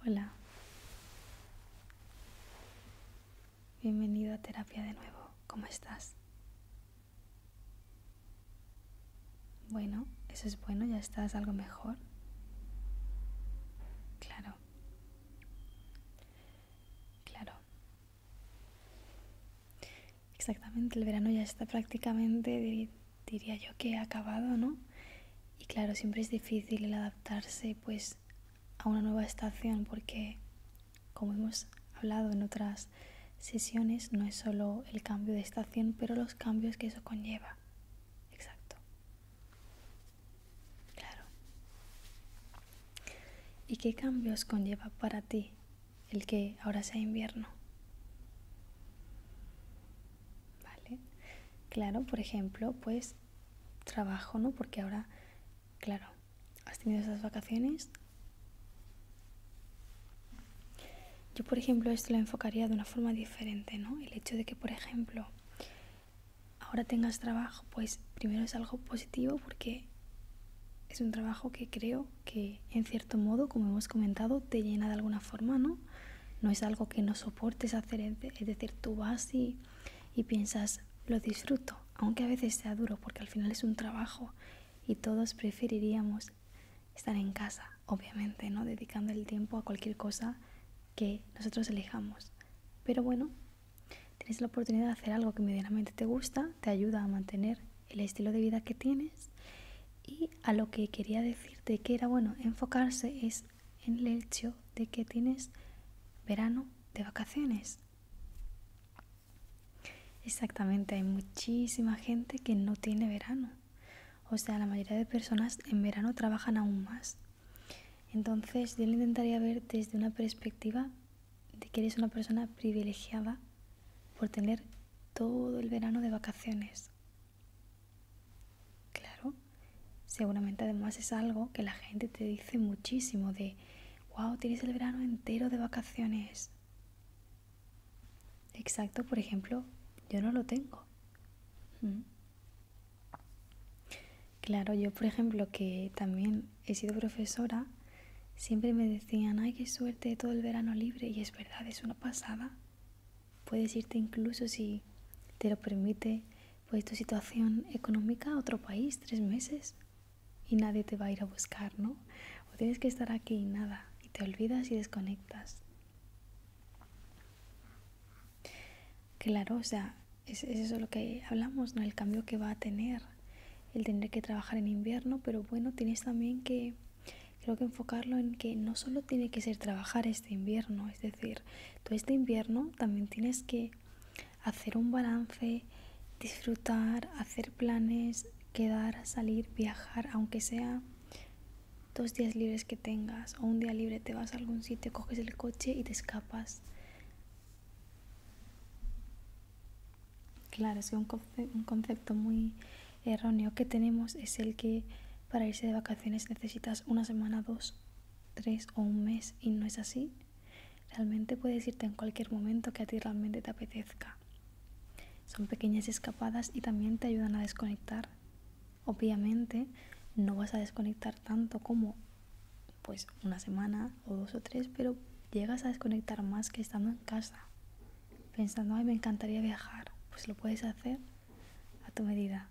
Hola, bienvenido a terapia de nuevo. ¿Cómo estás? Bueno, eso es bueno, ya estás algo mejor. Claro, claro. Exactamente, el verano ya está prácticamente, diría yo que acabado, ¿no? Y claro, siempre es difícil el adaptarse pues a una nueva estación porque, como hemos hablado en otras sesiones, no es solo el cambio de estación, pero los cambios que eso conlleva. Exacto, claro. ¿Y qué cambios conlleva para ti el que ahora sea invierno? ¿Vale? Claro, por ejemplo, pues trabajo, ¿no? Porque ahora, claro, has tenido esas vacaciones. Yo, por ejemplo, esto lo enfocaría de una forma diferente, ¿no? El hecho de que, por ejemplo, ahora tengas trabajo, pues primero es algo positivo porque es un trabajo que creo que en cierto modo, como hemos comentado, te llena de alguna forma, ¿no? No es algo que no soportes hacer, es decir, tú vas y piensas, lo disfruto, aunque a veces sea duro porque al final es un trabajo y todos preferiríamos estar en casa, obviamente, ¿no? Dedicando el tiempo a cualquier cosa que nosotros elijamos. Pero bueno, tienes la oportunidad de hacer algo que medianamente te gusta, te ayuda a mantener el estilo de vida que tienes. Y a lo que quería decirte que era bueno enfocarse es en el hecho de que tienes verano de vacaciones. Exactamente, hay muchísima gente que no tiene verano. O sea, la mayoría de personas en verano trabajan aún más. Entonces yo lo intentaría ver desde una perspectiva de que eres una persona privilegiada por tener todo el verano de vacaciones. Claro, seguramente además es algo que la gente te dice muchísimo de, wow, tienes el verano entero de vacaciones. Exacto, por ejemplo, yo no lo tengo. Mm. Claro, yo por ejemplo que también he sido profesora, siempre me decían, ay, qué suerte, todo el verano libre. Y es verdad, es una pasada. Puedes irte incluso si te lo permite pues tu situación económica a otro país, 3 meses. Y nadie te va a ir a buscar, ¿no? O tienes que estar aquí y nada. Y te olvidas y desconectas. Claro, o sea, es eso lo que hablamos, ¿no? El cambio que va a tener el tener que trabajar en invierno, pero bueno, tienes también que, creo que enfocarlo en que no solo tiene que ser trabajar este invierno, es decir, tú este invierno también tienes que hacer un balance, disfrutar, hacer planes, quedar, salir, viajar, aunque sea 2 días libres que tengas o un día libre, te vas a algún sitio, coges el coche y te escapas. Claro, es que un concepto muy erróneo que tenemos es el que para irse de vacaciones necesitas una semana, 2, 3 o un mes, y no es así. Realmente puedes irte en cualquier momento que a ti realmente te apetezca. Son pequeñas escapadas y también te ayudan a desconectar. Obviamente no vas a desconectar tanto como pues una semana o 2 o 3, pero llegas a desconectar más que estando en casa, pensando, ay, me encantaría viajar. Pues lo puedes hacer a tu medida.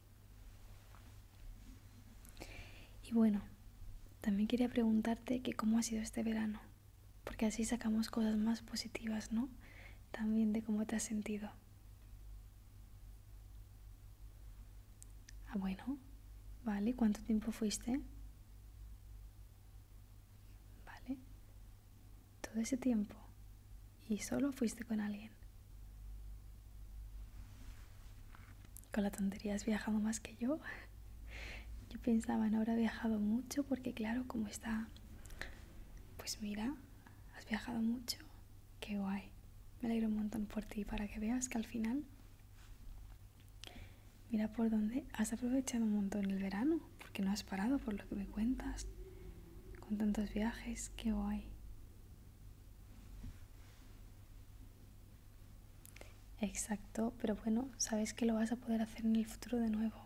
Y bueno, también quería preguntarte que cómo ha sido este verano, porque así sacamos cosas más positivas, ¿no? También de cómo te has sentido. Ah, bueno, vale, ¿cuánto tiempo fuiste? Vale, todo ese tiempo. Y solo fuiste con alguien. Con la tontería, has viajado más que yo. Yo pensaba, no habrá viajado mucho porque claro, como está, pues mira, has viajado mucho. Qué guay. Me alegro un montón por ti para que veas que al final, mira por dónde has aprovechado un montón el verano, porque no has parado por lo que me cuentas, con tantos viajes. Qué guay. Exacto, pero bueno, sabes que lo vas a poder hacer en el futuro de nuevo.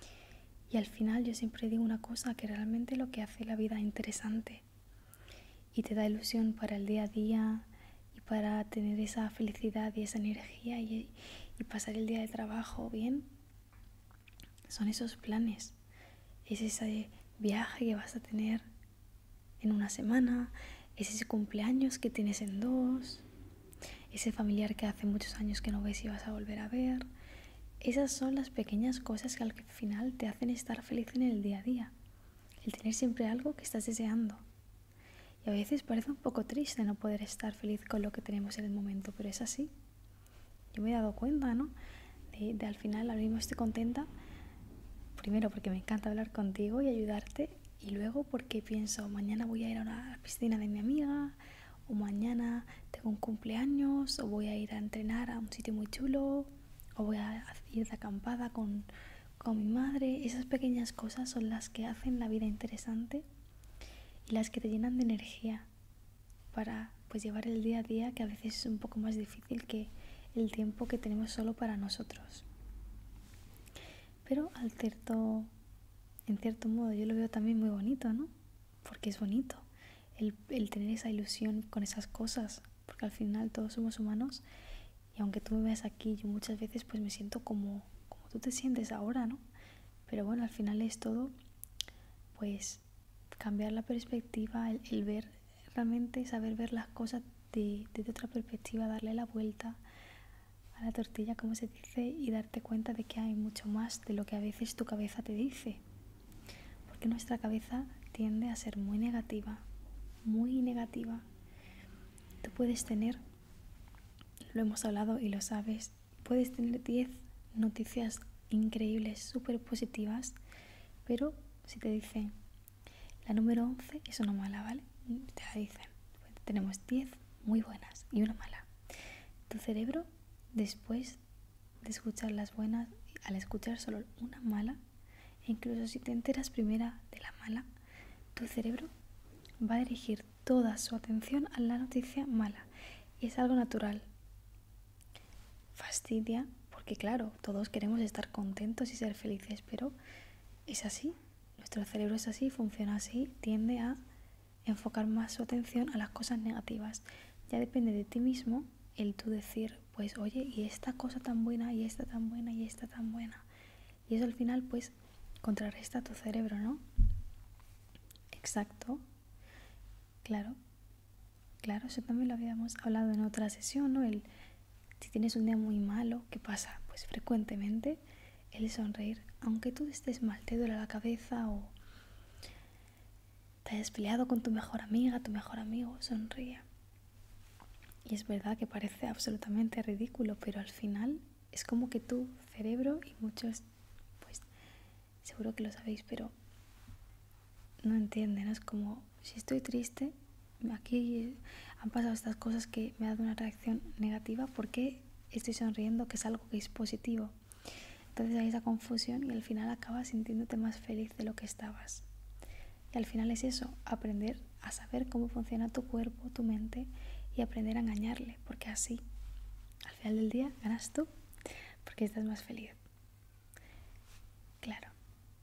Y al final yo siempre digo una cosa, que realmente lo que hace la vida interesante y te da ilusión para el día a día y para tener esa felicidad y esa energía y pasar el día de trabajo bien, son esos planes. Es ese viaje que vas a tener en una semana, es ese cumpleaños que tienes en 2, ese familiar que hace muchos años que no ves y vas a volver a ver. Esas son las pequeñas cosas que al final te hacen estar feliz en el día a día. El tener siempre algo que estás deseando. Y a veces parece un poco triste no poder estar feliz con lo que tenemos en el momento, pero es así. Yo me he dado cuenta, ¿no? De al final ahora mismo estoy contenta. Primero porque me encanta hablar contigo y ayudarte. Y luego porque pienso, mañana voy a ir a la piscina de mi amiga. O mañana tengo un cumpleaños. O voy a ir a entrenar a un sitio muy chulo. O voy a ir de acampada con mi madre. Esas pequeñas cosas son las que hacen la vida interesante y las que te llenan de energía para pues llevar el día a día, que a veces es un poco más difícil que el tiempo que tenemos solo para nosotros. Pero en cierto modo yo lo veo también muy bonito, ¿no? Porque es bonito el tener esa ilusión con esas cosas, porque al final todos somos humanos y aunque tú me veas aquí, yo muchas veces pues me siento como tú te sientes ahora, ¿no? Pero bueno, al final es todo pues cambiar la perspectiva, el ver realmente, saber ver las cosas desde otra perspectiva, darle la vuelta a la tortilla, como se dice, y darte cuenta de que hay mucho más de lo que a veces tu cabeza te dice. Porque nuestra cabeza tiende a ser muy negativa, muy negativa. Tú puedes tener, lo hemos hablado y lo sabes, puedes tener 10 noticias increíbles, súper positivas, pero si te dicen la número 11 es una mala, ¿vale? Te la dicen. Tenemos 10 muy buenas y una mala. Tu cerebro, después de escuchar las buenas, al escuchar solo una mala, incluso si te enteras primera de la mala, tu cerebro va a dirigir toda su atención a la noticia mala. Y es algo natural. Fastidia, porque claro, todos queremos estar contentos y ser felices, pero es así. Nuestro cerebro es así, funciona así, tiende a enfocar más su atención a las cosas negativas. Ya depende de ti mismo el tú decir, pues oye, y esta cosa tan buena, y esta tan buena, y esta tan buena. Y eso al final pues contrarresta a tu cerebro, ¿no? Exacto. Claro, claro, eso también lo habíamos hablado en otra sesión, ¿no? Si tienes un día muy malo, ¿qué pasa? Pues frecuentemente el sonreír, aunque tú estés mal, te duele la cabeza o te hayas peleado con tu mejor amiga, tu mejor amigo, sonríe. Y es verdad que parece absolutamente ridículo, pero al final es como que tu cerebro, y muchos, pues seguro que lo sabéis, pero no entienden. Es como, si estoy triste, aquí han pasado estas cosas que me ha dado una reacción negativa, ¿por qué estoy sonriendo? Que es algo que es positivo. Entonces hay esa confusión y al final acabas sintiéndote más feliz de lo que estabas. Y al final es eso, aprender a saber cómo funciona tu cuerpo, tu mente, y aprender a engañarle, porque así, al final del día, ganas tú, porque estás más feliz. Claro.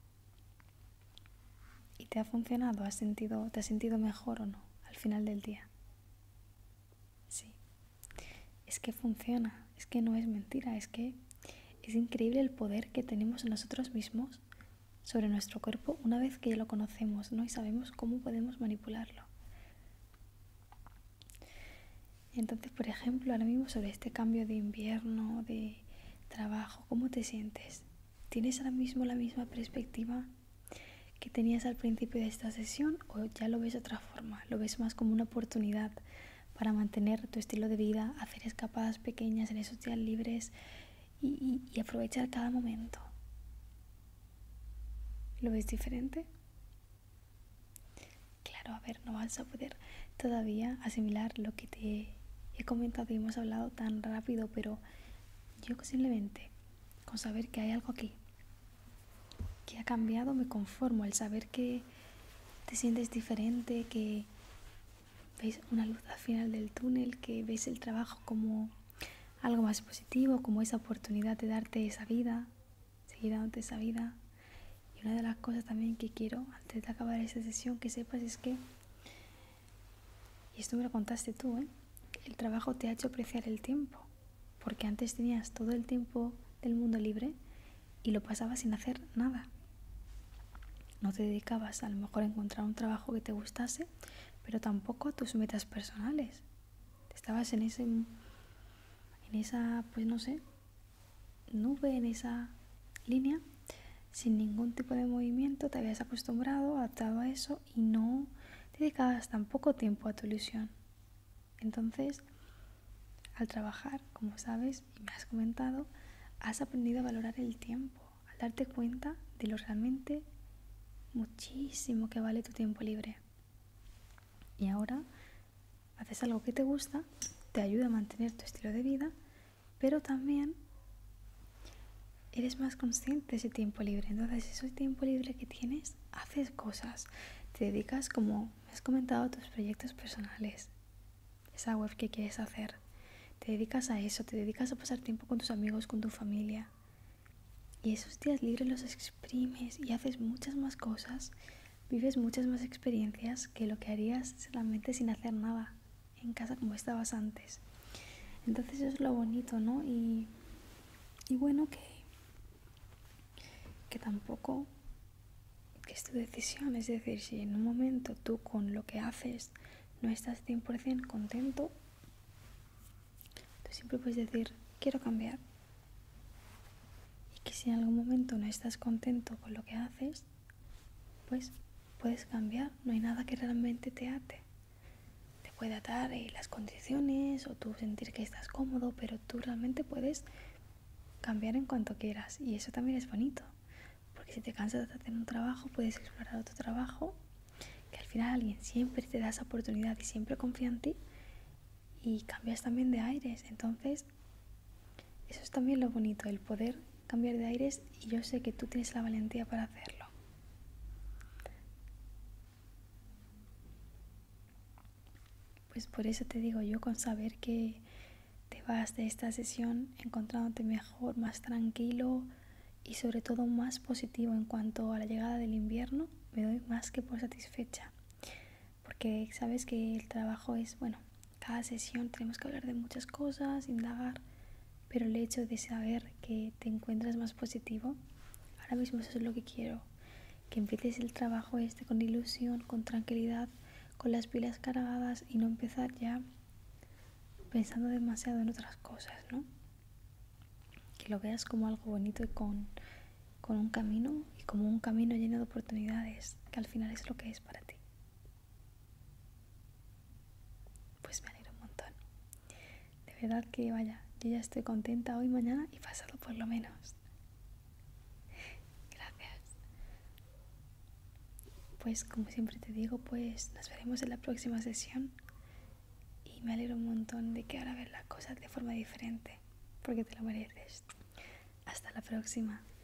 ¿Y te ha funcionado? ¿Te has sentido mejor o no al final del día? Sí. Es que funciona, es que no es mentira, es que es increíble el poder que tenemos nosotros mismos sobre nuestro cuerpo una vez que ya lo conocemos, ¿no? Y sabemos cómo podemos manipularlo. Entonces, por ejemplo, ahora mismo sobre este cambio de invierno, de trabajo, ¿cómo te sientes? ¿Tienes ahora mismo la misma perspectiva que tenías al principio de esta sesión o ya lo ves de otra forma? ¿Lo ves más como una oportunidad para mantener tu estilo de vida, hacer escapadas pequeñas en esos días libres y aprovechar cada momento? ¿Lo ves diferente? Claro, a ver, no vas a poder todavía asimilar lo que te he comentado y hemos hablado tan rápido, pero yo simplemente con saber que hay algo aquí que ha cambiado me conformo, al saber que te sientes diferente, que ves una luz al final del túnel, que ves el trabajo como algo más positivo, como esa oportunidad de darte esa vida, seguir dándote esa vida. Y una de las cosas también que quiero, antes de acabar esta sesión, que sepas es que y esto me lo contaste tú, ¿eh? El trabajo te ha hecho apreciar el tiempo, porque antes tenías todo el tiempo del mundo libre y lo pasabas sin hacer nada. No te dedicabas a lo mejor a encontrar un trabajo que te gustase, pero tampoco a tus metas personales. Estabas en esa, pues no sé, nube, en esa línea, sin ningún tipo de movimiento, te habías acostumbrado, adaptado a eso y no te dedicabas tampoco tiempo a tu ilusión. Entonces, al trabajar, como sabes y me has comentado, has aprendido a valorar el tiempo, al darte cuenta de lo realmente muchísimo que vale tu tiempo libre. Y ahora haces algo que te gusta, te ayuda a mantener tu estilo de vida, pero también eres más consciente de ese tiempo libre. Entonces, ese tiempo libre que tienes, haces cosas, te dedicas, como me has comentado, a tus proyectos personales, esa web que quieres hacer, te dedicas a eso, te dedicas a pasar tiempo con tus amigos, con tu familia, y esos días libres los exprimes y haces muchas más cosas, vives muchas más experiencias que lo que harías solamente sin hacer nada en casa como estabas antes. Entonces eso es lo bonito, ¿no? Y bueno, que tampoco, que es tu decisión. Es decir, si en un momento tú con lo que haces no estás 100% contento, tú siempre puedes decir, quiero cambiar. Y que si en algún momento no estás contento con lo que haces, pues puedes cambiar. No hay nada que realmente te ate. Te puede atar las condiciones o tú sentir que estás cómodo, pero tú realmente puedes cambiar en cuanto quieras. Y eso también es bonito. Porque si te cansas de hacer un trabajo, puedes explorar otro trabajo, que al final alguien siempre te da esa oportunidad y siempre confía en ti, y cambias también de aires. Entonces, eso es también lo bonito, el poder cambiar de aires, y yo sé que tú tienes la valentía para hacerlo. Pues por eso te digo yo, con saber que te vas de esta sesión encontrándote mejor, más tranquilo y sobre todo más positivo en cuanto a la llegada del invierno, me doy más que por satisfecha. Porque sabes que el trabajo es, bueno, cada sesión tenemos que hablar de muchas cosas, indagar, pero el hecho de saber que te encuentras más positivo, ahora mismo eso es lo que quiero, que empieces el trabajo con ilusión, con tranquilidad, con las pilas cargadas y no empezar ya pensando demasiado en otras cosas, ¿no? Que lo veas como algo bonito y con un camino, y como un camino lleno de oportunidades, que al final es lo que es para ti. Pues me alegro un montón. De verdad que vaya, yo ya estoy contenta hoy, mañana y pasado por lo menos. Gracias. Pues como siempre te digo, pues nos veremos en la próxima sesión, y me alegro un montón de que ahora veas las cosas de forma diferente, porque te lo mereces. Hasta la próxima.